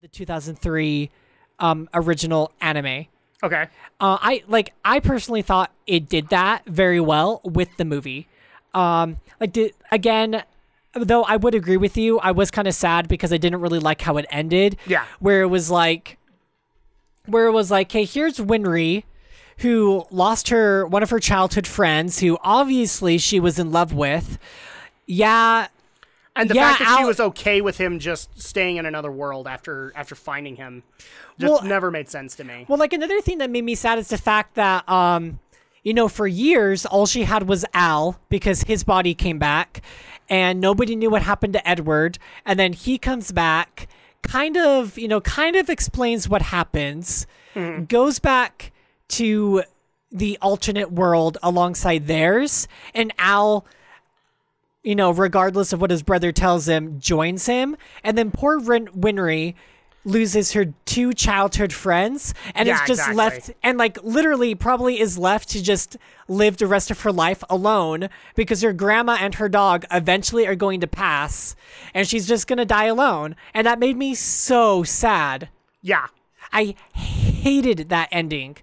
the 2003 original anime. Okay. I personally thought it did that very well with the movie. Again, though I would agree with you, I was kind of sad because I didn't really like how it ended. Yeah. Where it was like, hey, here's Winry, who lost one of her childhood friends, who obviously she was in love with. Yeah. And the fact that she was okay with him just staying in another world after finding him just never made sense to me. Well, like, another thing that made me sad is the fact that, for years, all she had was Al because his body came back and nobody knew what happened to Edward. And then he comes back, kind of explains what happens, goes back to the alternate world alongside theirs, and Al, regardless of what his brother tells him, joins him. And then poor Winry loses her two childhood friends and is just left, and literally probably is left to just live the rest of her life alone because her grandma and her dog eventually are going to pass and she's just going to die alone. And that made me so sad. Yeah. I hated that ending.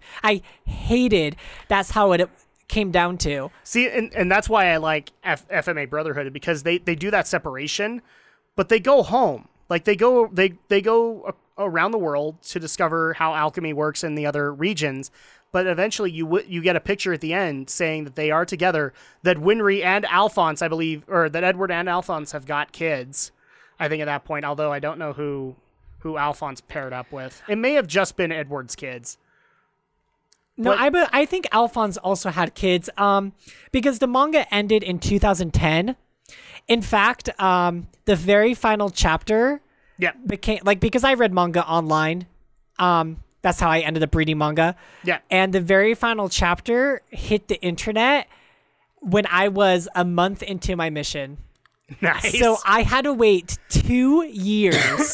That's how it came down to. See, and that's why I like FMA Brotherhood, because they do that separation, but they go home. Like they go around the world to discover how alchemy works in the other regions, but eventually you get a picture at the end saying that they are together, that Winry and Alphonse, I believe, or that Edward and Alphonse have got kids, I think, at that point, although I don't know who Alphonse paired up with. It may have just been Edward's kids. No, I think Alphonse also had kids, because the manga ended in 2010. In fact, the very final chapter became, because I read manga online, that's how I ended up reading manga. Yeah. And the very final chapter hit the internet when I was a month into my mission. Nice. So I had to wait 2 years,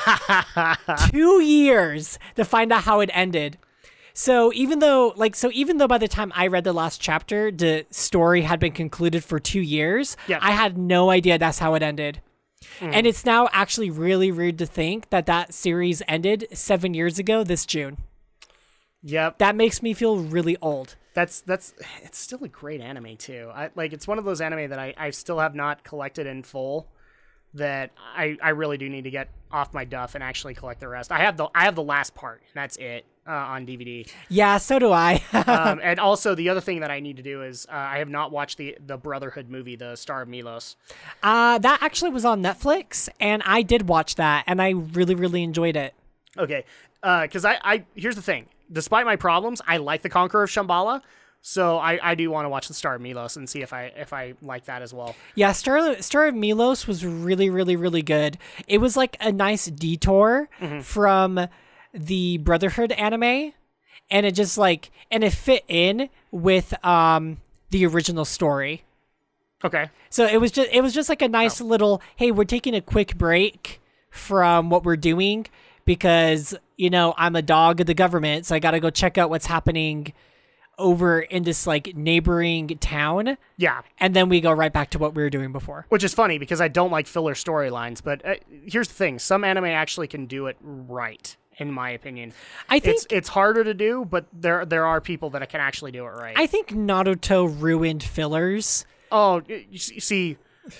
2 years to find out how it ended. So even though by the time I read the last chapter, the story had been concluded for 2 years, I had no idea that's how it ended. And it's now actually really weird to think that series ended 7 years ago this June. Yep. That makes me feel really old. It's still a great anime too. It's one of those anime that I still have not collected in full, that I really do need to get off my duff and actually collect the rest. I have the last part, and that's it on DVD. Yeah, so do I. And also the other thing that I need to do is I have not watched the Brotherhood movie, The Star of Milos. That actually was on Netflix, and I did watch that, and I really, really enjoyed it. Okay, because here's the thing. Despite my problems, I like The Conqueror of Shambhala, so I do want to watch The Star of Milos and see if I like that as well. Yeah, Star of Milos was really, really, really good. It was like a nice detour from the Brotherhood anime, and it just and it fit in with the original story. Okay. So it was just like a nice little, hey, we're taking a quick break from what we're doing because, I'm a dog of the government, so I got to go check out what's happening over in this neighboring town. Yeah. And then we go right back to what we were doing before. Which is funny because I don't like filler storylines, but here's the thing. Some anime actually can do it right, in my opinion. I think it's harder to do, but there are people that can actually do it right. I think Naruto ruined fillers. Oh, you see,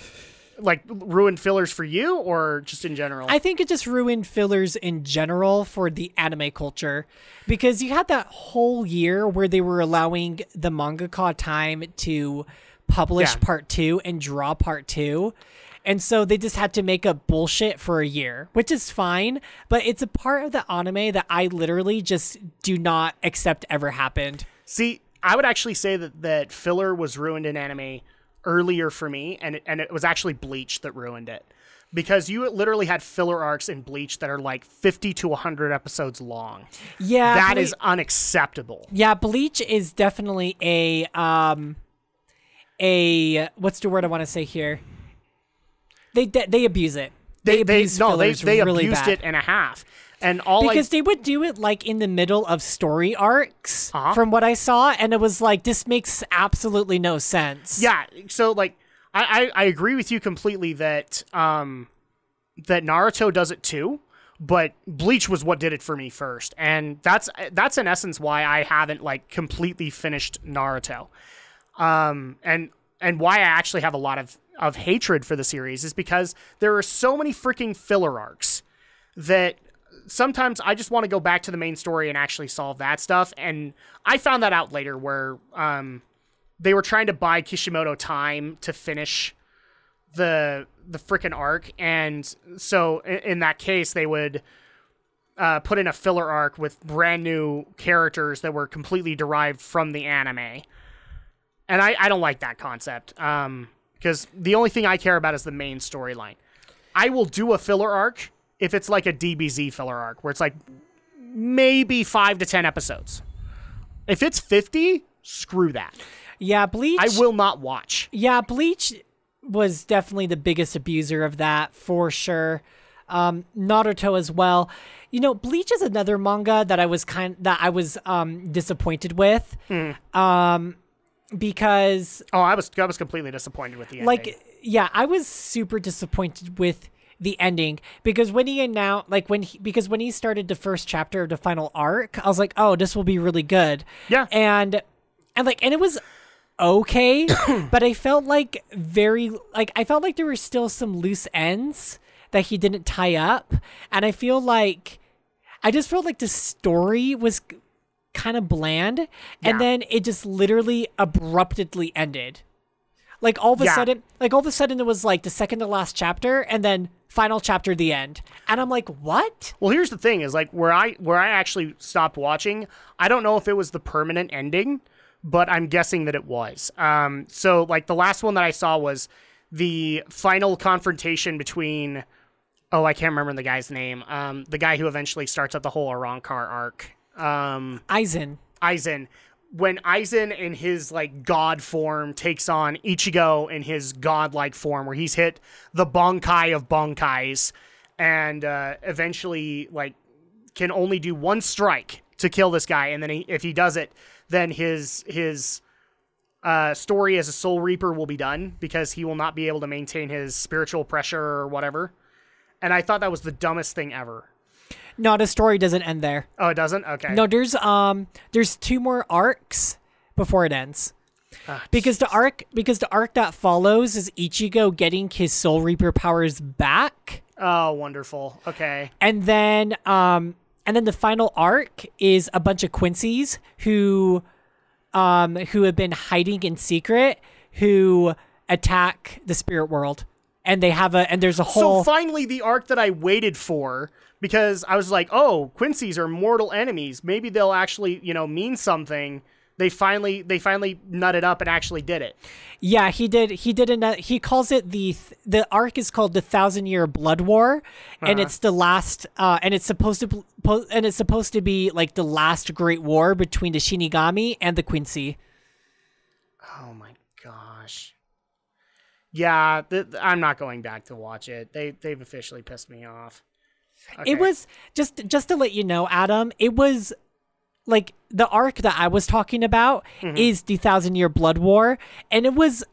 ruined fillers for you or just in general? I think it just ruined fillers in general for the anime culture, because you had that whole year where they were allowing the mangaka time to publish part 2 and draw part 2. And so they just had to make up bullshit for a year, which is fine, but it's a part of the anime that I literally just do not accept ever happened. See, I would actually say that filler was ruined in anime earlier for me, and it was actually Bleach that ruined it, because you literally had filler arcs in Bleach that are 50 to 100 episodes long. Yeah, that is unacceptable. Yeah, Bleach is definitely a what's the word I want to say here? They abuse it. They abused it and a half. And because they would do it in the middle of story arcs, from what I saw, and it was this makes absolutely no sense. Yeah, so I agree with you completely that that Naruto does it too, but Bleach was what did it for me first, and that's in essence why I haven't like completely finished Naruto, and why I actually have a lot of hatred for the series is because there are so many freaking filler arcs that sometimes I just want to go back to the main story and actually solve that stuff. And I found that out later where they were trying to buy Kishimoto time to finish the freaking arc. And so in that case, they would put in a filler arc with brand new characters that were completely derived from the anime. And I don't like that concept because the only thing I care about is the main storyline. I will do a filler arc if it's like a DBZ filler arc, where it's like maybe 5 to 10 episodes. If it's 50, screw that. Yeah, Bleach. I will not watch. Yeah, Bleach was definitely the biggest abuser of that, for sure. Naruto as well. You know, Bleach is another manga that I was disappointed with. Because I was completely disappointed with the ending. Like, yeah, I was super disappointed with the ending because when he announced, like when he started the first chapter of the final arc, I was like, oh, this will be really good. Yeah. And it was okay, but I felt like I felt like there were still some loose ends that he didn't tie up. And I just felt like the story was kind of bland. And then it just literally abruptly ended. Like all of a sudden it was like the second to last chapter and then final chapter, the end. And I'm like, what? Well, here's the thing is like where I actually stopped watching, I don't know if it was the permanent ending, but I'm guessing that it was. So like the last one that I saw was the final confrontation between, I can't remember the guy's name. The guy who eventually starts up the whole Arankar arc. Aizen. When Aizen in his like god form takes on Ichigo in his godlike form, where he's hit the Bonkai of Bonkais and eventually like can only do one strike to kill this guy, and then if he does it, then his story as a Soul Reaper will be done because he will not be able to maintain his spiritual pressure or whatever. And I thought that was the dumbest thing ever. No, the story doesn't end there. Oh, it doesn't? Okay. No, there's 2 more arcs before it ends. Because the arc that follows is Ichigo getting his Soul Reaper powers back. Oh, wonderful. Okay. And then the final arc is a bunch of Quincy's who have been hiding in secret, who attack the spirit world. And there's a whole... So finally the arc that I waited for, because I was like, oh, Quincy's are mortal enemies. Maybe they'll actually, mean something. They finally nutted up and actually did it. Yeah, he did. He calls it the arc is called the 1,000-Year Blood War, and it's the last. And it's supposed to be like the last great war between the Shinigami and the Quincy. Oh my gosh. Yeah, I'm not going back to watch it. They've officially pissed me off. Okay. It was just to let you know, Adam. It was like the arc that I was talking about is the 1,000-Year Blood War, and it was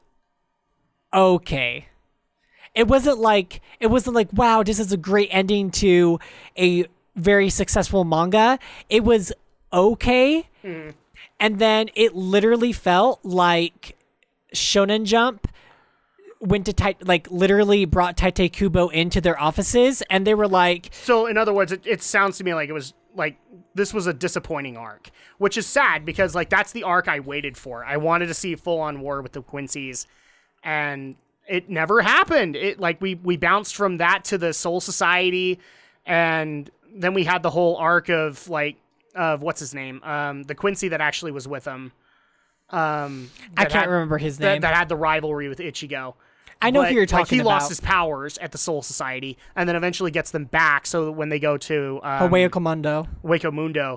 okay. It wasn't like wow, this is a great ending to a very successful manga. It was okay, and then it literally felt like Shonen Jump went to literally brought Tite Kubo into their offices, and they were like... So, in other words, it sounds to me like it was, like, this was a disappointing arc, which is sad, because, like, that's the arc I waited for. I wanted to see full-on war with the Quincy's, and it never happened. We bounced from that to the Soul Society, and then we had the whole arc of, what's his name? The Quincy that actually was with him. I can't remember his name. That had the rivalry with Ichigo. I know who you're talking about. He about. lost his powers at the Soul Society, and then eventually gets them back. So when they go to Hueco Mundo,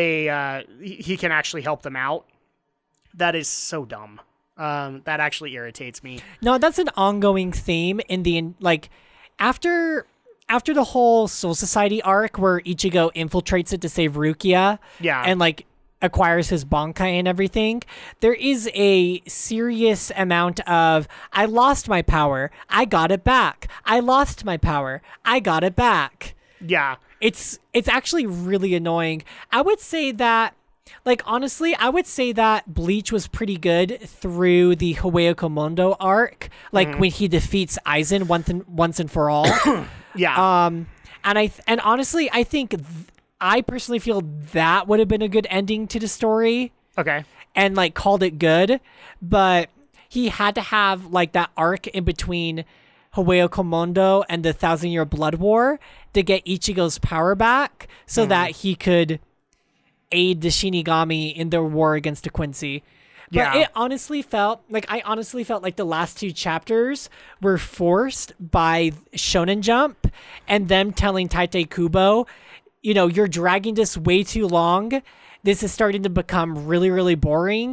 he can actually help them out. That is so dumb. That actually irritates me. No, that's an ongoing theme in the after the whole Soul Society arc where Ichigo infiltrates it to save Rukia. Yeah, and acquires his Bankai and everything, there is a serious amount of, I lost my power, I got it back. I lost my power, I got it back. Yeah. it's actually really annoying. I would say that, like, honestly, I would say that Bleach was pretty good through the Hoeo Komodo arc, like when he defeats Aizen once and for all. Yeah. And honestly, I think I personally feel that would have been a good ending to the story. Okay. And like called it good, but he had to have like that arc in between Hoeo Komodo and the 1,000-Year Blood War to get Ichigo's power back so that he could aid the Shinigami in their war against the Quincy. But I honestly felt like the last 2 chapters were forced by Shonen Jump and them telling Tite Kubo, you know, you're dragging this way too long. This is starting to become really, really boring.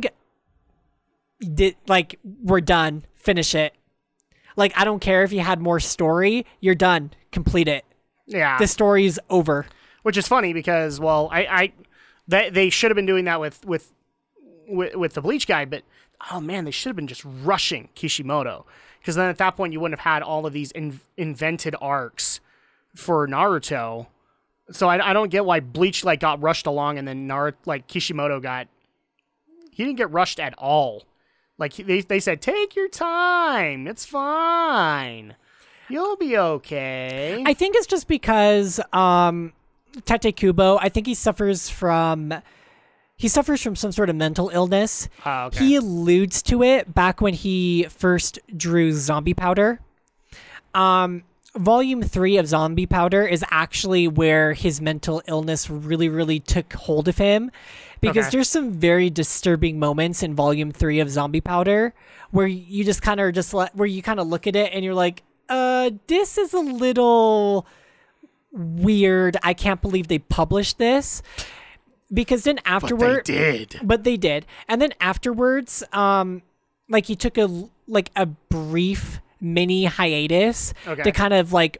Like, we're done. Finish it. Like, I don't care if you had more story. You're done. Complete it. Yeah. The story's over. Which is funny because, well, they should have been doing that with the Bleach guy, but oh man, they should have been just rushing Kishimoto, because then at that point you wouldn't have had all of these invented arcs for Naruto. So I don't get why Bleach like got rushed along, and then Kishimoto he didn't get rushed at all. Like they said, take your time, it's fine, you'll be okay. I think it's just because Tite Kubo, I think he suffers from some sort of mental illness. Okay. He alludes to it back when he first drew Zombie Powder. Volume 3 of Zombie Powder is actually where his mental illness really, really took hold of him, because there's some very disturbing moments in Volume 3 of Zombie Powder where you just kind of look at it and you're like, this is a little weird. I can't believe they published this. Because then afterward, but they did. And then afterwards, like he took a brief mini hiatus to kind of like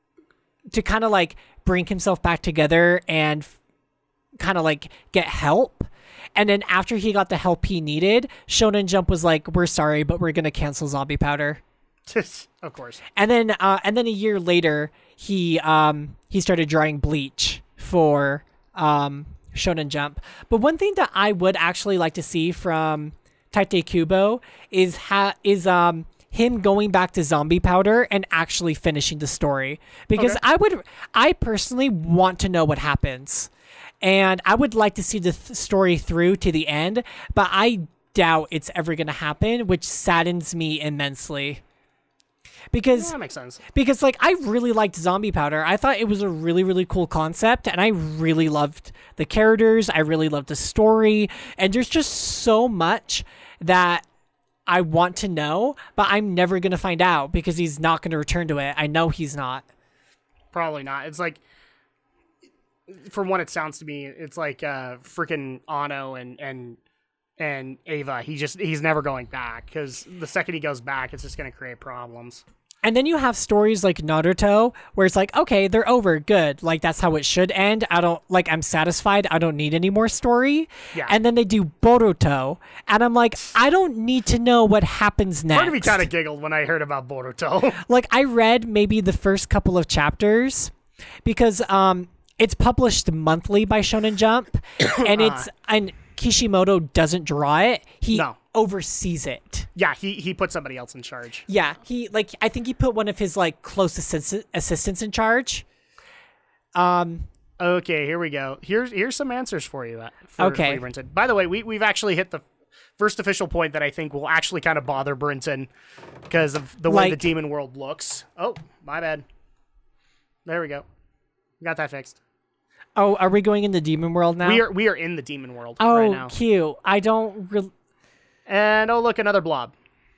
bring himself back together and kind of like get help. And then after he got the help he needed, Shonen Jump was like, "We're sorry, but we're gonna cancel Zombie Powder." Of course. And then a year later, he started drawing Bleach for Shonen Jump. But one thing that I would actually like to see from Tite Kubo is him going back to Zombie Powder and actually finishing the story, because I personally want to know what happens, and I would like to see the story through to the end, but I doubt it's ever going to happen, which saddens me immensely. Because that makes sense. Because like I really liked Zombie Powder. I thought it was a really, really cool concept, and I really loved the characters. I really loved the story, and there's just so much that I want to know, but I'm never gonna find out because he's not gonna return to it. I know he's not. Probably not. It's like, from what it sounds to me, it's like freaking Ano and Ava. He's never going back, because the second he goes back, it's just going to create problems. And then you have stories like Naruto, where it's like, okay, they're over, good. Like, that's how it should end. I'm satisfied. I don't need any more story. Yeah. And then they do Boruto, and I'm like, I don't need to know what happens next. Part of me kind of giggled when I heard about Boruto. Like, I read maybe the first couple of chapters, because it's published monthly by Shonen Jump, and Kishimoto doesn't draw it. He oversees it. Yeah, he put somebody else in charge. Yeah, I think he put one of his like close assistants in charge. Okay, here we go. Here's some answers for you. For Brinton. By the way, we've actually hit the first official point that I think will actually kind of bother Brinton because of the way the demon world looks. Oh, my bad. There we go. Got that fixed. Oh, are we going in the demon world now? We are in the demon world right now. Oh, cute. I don't And oh, look, another blob.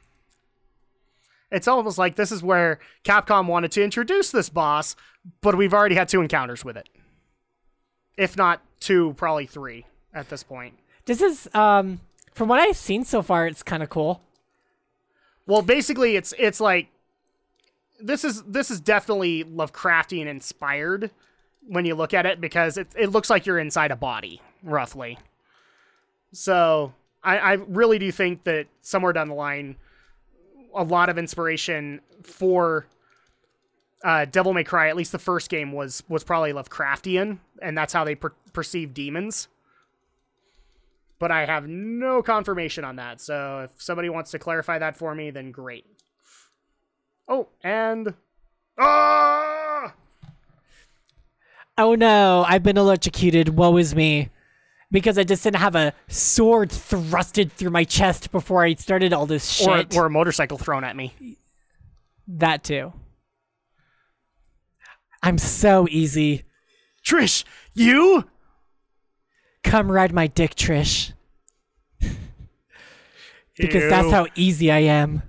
It's almost like this is where Capcom wanted to introduce this boss, but we've already had 2 encounters with it. If not 2, probably 3 at this point. This is from what I've seen so far, it's kind of cool. Well, basically it's like this is definitely Lovecraftian inspired when you look at it, because it looks like you're inside a body, roughly. So I really do think that somewhere down the line, a lot of inspiration for Devil May Cry, at least the first game, was probably Lovecraftian, and that's how they perceive demons. But I have no confirmation on that, so if somebody wants to clarify that for me, then great. Oh, and... Ah! Oh no, I've been electrocuted. Woe is me. Because I just didn't have a sword thrusted through my chest before I started all this shit. Or a motorcycle thrown at me. That too. I'm so easy. Trish, you? Come ride my dick, Trish. Because that's how easy I am.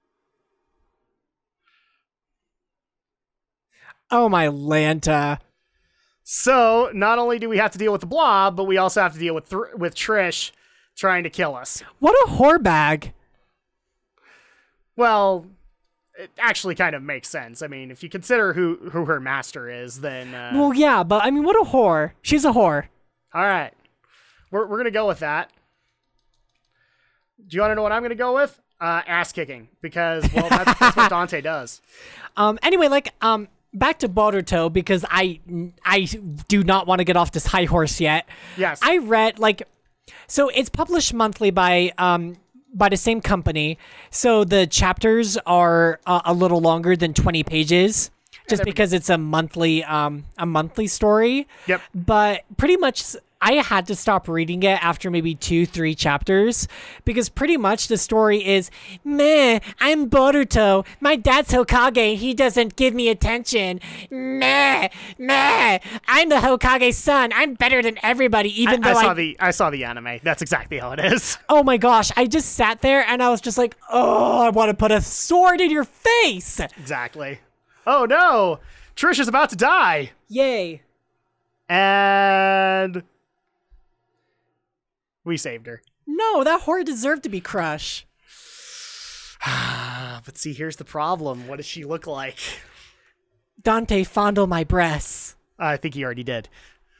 Oh my Lanta. So, not only do we have to deal with the blob, but we also have to deal with Trish trying to kill us. What a whore bag. Well, it actually kind of makes sense. I mean, if you consider who her master is, then... Well, yeah, but I mean, what a whore. She's a whore. All right. We're going to go with that. Do you want to know what I'm going to go with? Ass kicking. Because, well, that's what Dante does. Anyway, back to Boruto, because I do not want to get off this high horse yet. Yes. I read, so it's published monthly by the same company. So the chapters are a little longer than 20 pages, just because it's a monthly story. Yep. But pretty much I had to stop reading it after maybe 2-3 chapters, because pretty much the story is, meh, I'm Boruto. My dad's Hokage. He doesn't give me attention. Meh, meh. I'm the Hokage's son. I'm better than everybody, even though I saw the anime. That's exactly how it is. Oh my gosh. I just sat there and I was just like, oh, I want to put a sword in your face. Exactly. Oh no. Trish is about to die. Yay. And... we saved her. No, that whore deserved to be crushed. But see, here's the problem. What does she look like? Dante, fondle my breasts. I think he already did.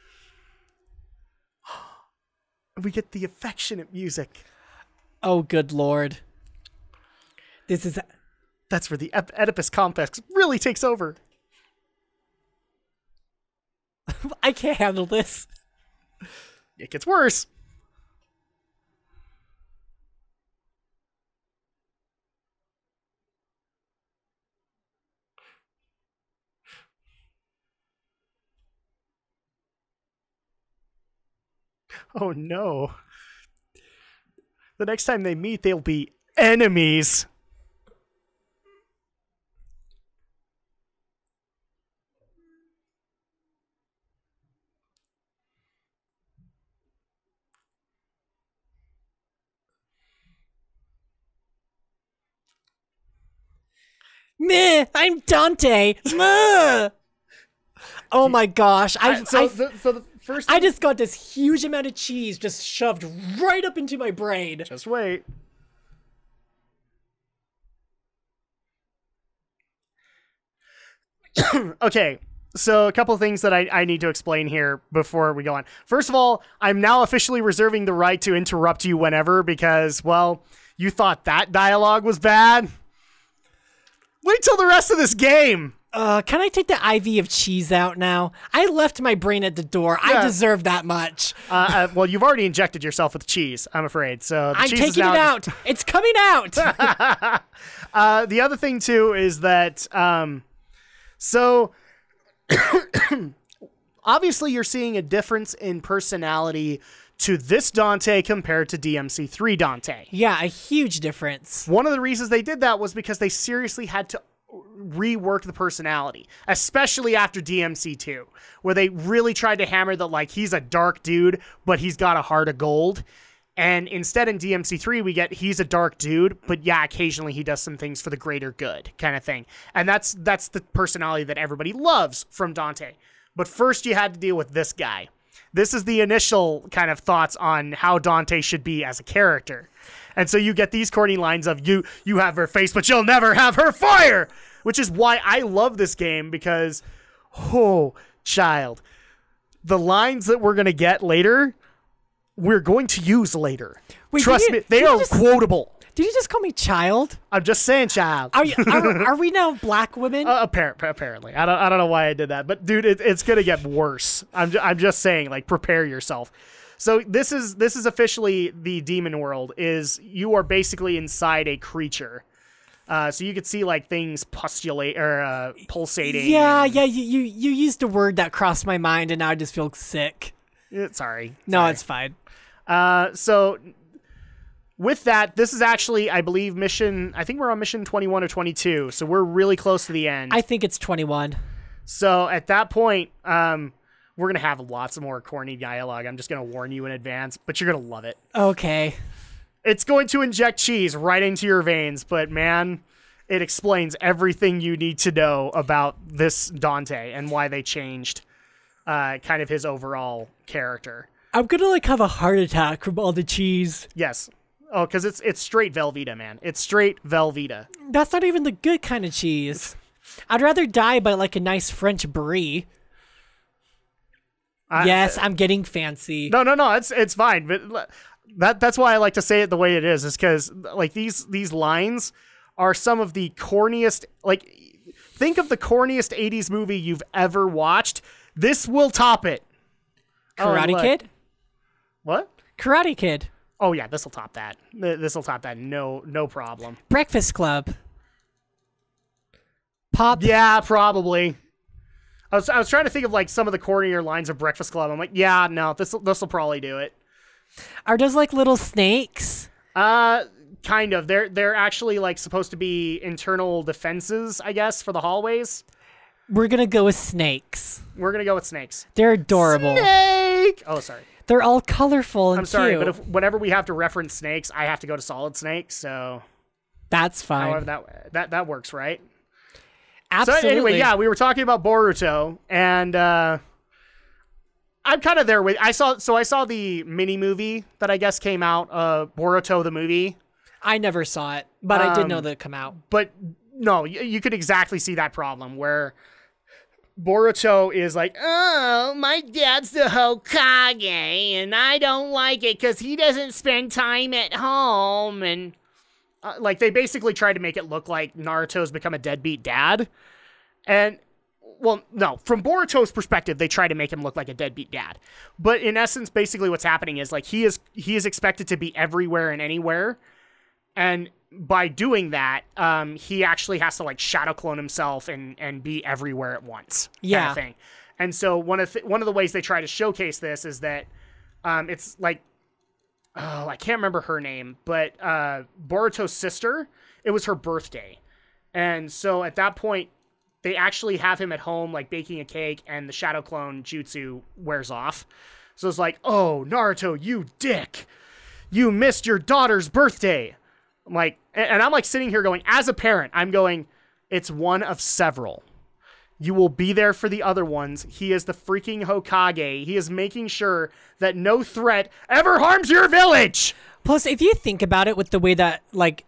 We get the affectionate music. Oh, good lord. This is... That's where the Oedipus complex really takes over. I can't handle this. It gets worse. Oh no. The next time they meet, they'll be enemies. Meh, I'm Dante. Meh. Oh my gosh. I just got this huge amount of cheese just shoved right up into my brain. Just wait. Okay, so a couple of things that I need to explain here before we go on. First of all, I'm now officially reserving the right to interrupt you whenever because, well, you thought that dialogue was bad? Wait till the rest of this game. Can I take the IV of cheese out now? I left my brain at the door. Yeah. I deserve that much. Well, you've already injected yourself with cheese, I'm afraid. So I'm taking it out. It's coming out. The other thing, too, is that... So, obviously you're seeing a difference in personality to this Dante compared to DMC3 Dante. Yeah, a huge difference. One of the reasons they did that was because they seriously had to rework the personality, especially after DMC2, where they really tried to hammer that, like, he's a dark dude, but he's got a heart of gold. And instead in DMC3, we get he's a dark dude, but yeah, occasionally he does some things for the greater good kind of thing. And that's the personality that everybody loves from Dante. But first you had to deal with this guy. This is the initial kind of thoughts on how Dante should be as a character. And so you get these corny lines of you have her face, but you'll never have her fire, which is why I love this game because, oh, child, the lines that we're going to get later... we're going to use later. Wait, trust me, they are quotable. Did you just call me child? I'm just saying, child. Are we now black women? Apparently. I don't know why I did that, but dude, it's gonna get worse. I'm just saying, like, prepare yourself. So this is officially the demon world. Is you are basically inside a creature. So you could see like things pulsating. Yeah. You used a word that crossed my mind, and now I just feel sick. Sorry. No, it's fine. So with that, this is actually, I believe, I think we're on mission 21 or 22. So we're really close to the end. I think it's 21. So at that point, we're going to have lots of more corny dialogue. I'm just going to warn you in advance, but you're going to love it. Okay. It's going to inject cheese right into your veins, but man, it explains everything you need to know about this Dante and why they changed kind of his overall character. I'm going to like have a heart attack from all the cheese. Yes. Oh, because it's straight Velveeta, man. It's straight Velveeta. That's not even the good kind of cheese. I'd rather die by like a nice French brie. Yes, I'm getting fancy. No, it's fine. But that's why I like to say it the way it is because like these lines are some of the corniest. Like, think of the corniest 80s movie you've ever watched. This will top it. Karate Kid? What? Karate Kid. Oh yeah, this will top that. This will top that. No problem. Breakfast Club. Pop. Yeah, probably. I was trying to think of like some of the cornier lines of Breakfast Club. I'm like, yeah, no, this will probably do it. Are those like little snakes? Kind of. They're actually like supposed to be internal defenses, I guess, for the hallways. We're gonna go with snakes. We're gonna go with snakes. They're adorable. Snake. Oh, sorry. They're all colorful and I'm sorry, cute. but whenever we have to reference snakes, I have to go to Solid Snake. So that's fine. However, that works, right? Absolutely. So anyway, yeah, we were talking about Boruto, and I'm kind of there with. I saw the mini movie that I guess came out. Boruto the movie. I never saw it, but I did know that it come out. But no, you could exactly see that problem where Boruto is like, oh, my dad's the Hokage, and I don't like it because he doesn't spend time at home. And like they basically try to make it look like Naruto's become a deadbeat dad. And well, no, from Boruto's perspective, they try to make him look like a deadbeat dad. But in essence, basically what's happening is like he is expected to be everywhere and anywhere. And by doing that, he actually has to like shadow clone himself and be everywhere at once. Yeah. Kind of thing. And so one of the ways they try to showcase this is that it's like, oh, I can't remember her name, but Boruto's sister, it was her birthday. And so at that point, they actually have him at home, like baking a cake, and the shadow clone jutsu wears off. So it's like, oh, Naruto, you dick. You missed your daughter's birthday. I'm like, and I'm like sitting here going, as a parent, I'm going, it's one of several. You will be there for the other ones. He is the freaking Hokage. He is making sure that no threat ever harms your village. Plus, if you think about it with the way that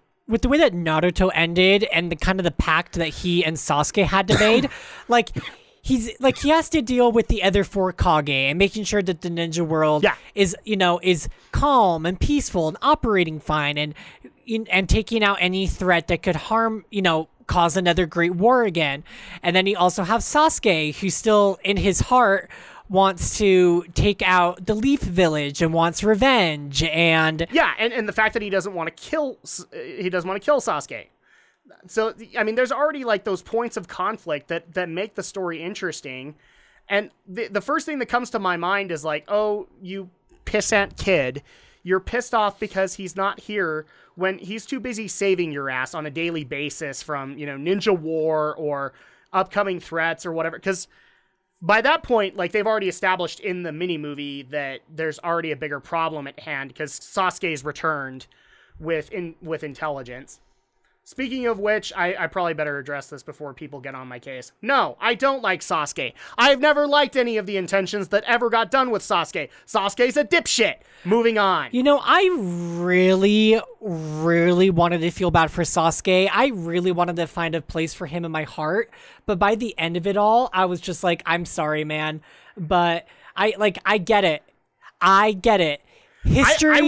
Naruto ended and the kind of the pact that he and Sasuke had to make, like he has to deal with the other four Kage and making sure that the ninja world is calm and peaceful and operating fine and taking out any threat that could harm, cause another great war again. And then you also have Sasuke, who still in his heart wants to take out the Leaf Village and wants revenge. And the fact that he doesn't want to kill Sasuke. So, I mean, there's already like those points of conflict that make the story interesting. And the first thing that comes to my mind is like, oh, you pissant kid, you're pissed off because he's not here when he's too busy saving your ass on a daily basis from, ninja war or upcoming threats or whatever. Because by that point, like they've already established in the mini movie that there's already a bigger problem at hand because Sasuke's returned with intelligence. Speaking of which, I probably better address this before people get on my case. No, I don't like Sasuke. I've never liked any of the intentions that ever got done with Sasuke. Sasuke's a dipshit. Moving on. I really, really wanted to feel bad for Sasuke. I really wanted to find a place for him in my heart. But by the end of it all, I was just like, I'm sorry, man. But I get it. I get it. History...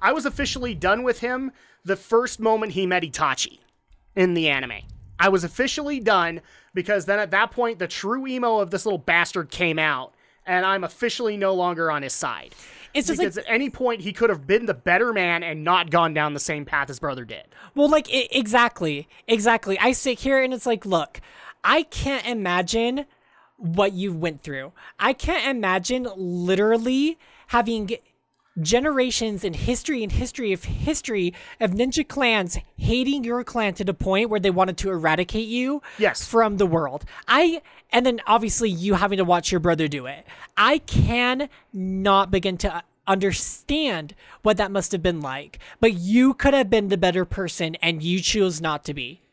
I was officially done with him the first moment he met Itachi in the anime. I was officially done because then at that point, the true emo of this little bastard came out, and I'm officially no longer on his side. It's just because at any point he could have been the better man and not gone down the same path his brother did. Well, like, exactly. I sit here and it's like, look, I can't imagine what you went through. I can't imagine literally having generations in history of ninja clans hating your clan to the point where they wanted to eradicate you from the world. And then obviously you having to watch your brother do it. I can not begin to understand what that must have been like, but you could have been the better person and you chose not to be.